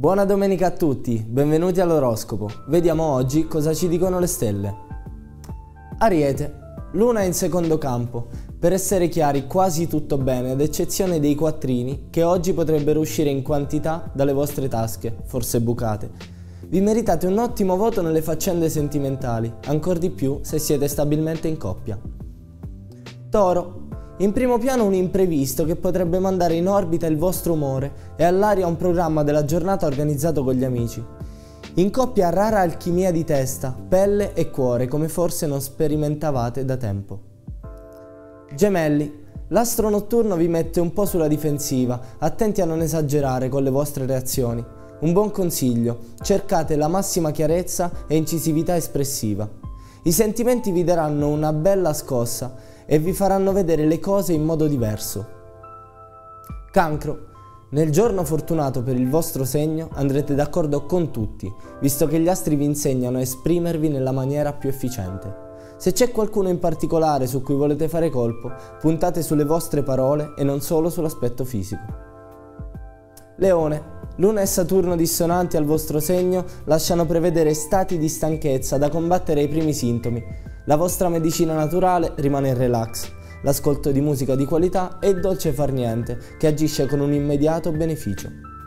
Buona domenica a tutti, benvenuti all'oroscopo. Vediamo oggi cosa ci dicono le stelle. Ariete, Luna in secondo campo. Per essere chiari, quasi tutto bene, ad eccezione dei quattrini che oggi potrebbero uscire in quantità dalle vostre tasche, forse bucate. Vi meritate un ottimo voto nelle faccende sentimentali, ancor di più se siete stabilmente in coppia. Toro, in primo piano un imprevisto che potrebbe mandare in orbita il vostro umore e all'aria un programma della giornata organizzato con gli amici. In coppia rara alchimia di testa, pelle e cuore come forse non sperimentavate da tempo. Gemelli, l'astro notturno vi mette un po' sulla difensiva, attenti a non esagerare con le vostre reazioni. Un buon consiglio, cercate la massima chiarezza e incisività espressiva. I sentimenti vi daranno una bella scossa e vi faranno vedere le cose in modo diverso. Cancro, nel giorno fortunato per il vostro segno andrete d'accordo con tutti, visto che gli astri vi insegnano a esprimervi nella maniera più efficiente. Se c'è qualcuno in particolare su cui volete fare colpo, puntate sulle vostre parole e non solo sull'aspetto fisico. Leone, Luna e Saturno dissonanti al vostro segno lasciano prevedere stati di stanchezza da combattere ai primi sintomi. La vostra medicina naturale rimane il relax, l'ascolto di musica di qualità e il dolce far niente, che agisce con un immediato beneficio.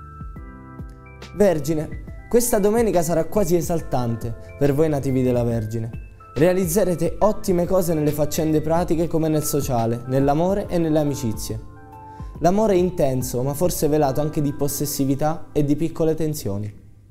Vergine, questa domenica sarà quasi esaltante per voi nativi della Vergine. Realizzerete ottime cose nelle faccende pratiche come nel sociale, nell'amore e nelle amicizie. L'amore è intenso, ma forse velato anche di possessività e di piccole tensioni.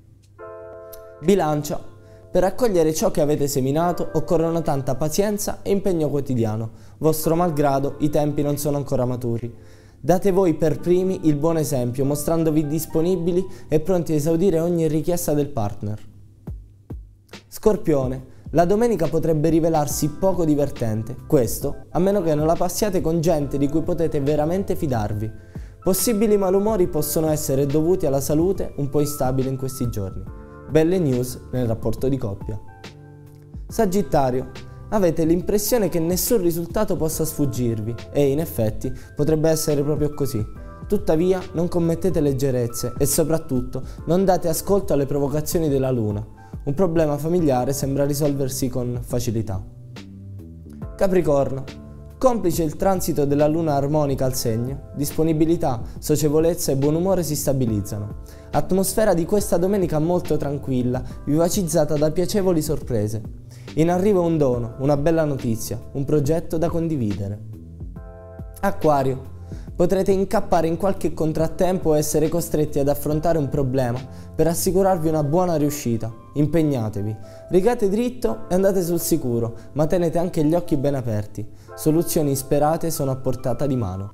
Bilancia, per raccogliere ciò che avete seminato occorrono tanta pazienza e impegno quotidiano. Vostro malgrado, i tempi non sono ancora maturi. Date voi per primi il buon esempio, mostrandovi disponibili e pronti a esaudire ogni richiesta del partner. Scorpione, la domenica potrebbe rivelarsi poco divertente, questo a meno che non la passiate con gente di cui potete veramente fidarvi. Possibili malumori possono essere dovuti alla salute un po' instabile in questi giorni. Belle news nel rapporto di coppia. Sagittario, avete l'impressione che nessun risultato possa sfuggirvi e in effetti potrebbe essere proprio così. Tuttavia non commettete leggerezze e soprattutto non date ascolto alle provocazioni della Luna. Un problema familiare sembra risolversi con facilità. Capricorno, complice il transito della Luna armonica al segno, disponibilità, socievolezza e buon umore si stabilizzano. Atmosfera di questa domenica molto tranquilla, vivacizzata da piacevoli sorprese. In arrivo un dono, una bella notizia, un progetto da condividere. Acquario, potrete incappare in qualche contrattempo o essere costretti ad affrontare un problema per assicurarvi una buona riuscita. Impegnatevi, rigate dritto e andate sul sicuro, ma tenete anche gli occhi ben aperti. Soluzioni insperate sono a portata di mano.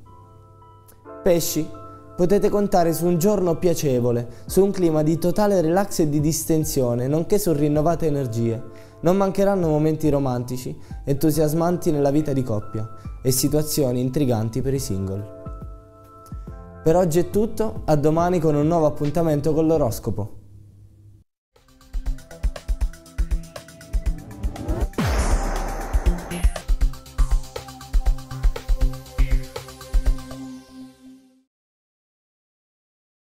Pesci, potete contare su un giorno piacevole, su un clima di totale relax e di distensione, nonché su rinnovate energie. Non mancheranno momenti romantici, entusiasmanti nella vita di coppia e situazioni intriganti per i single. Per oggi è tutto, a domani con un nuovo appuntamento con l'oroscopo.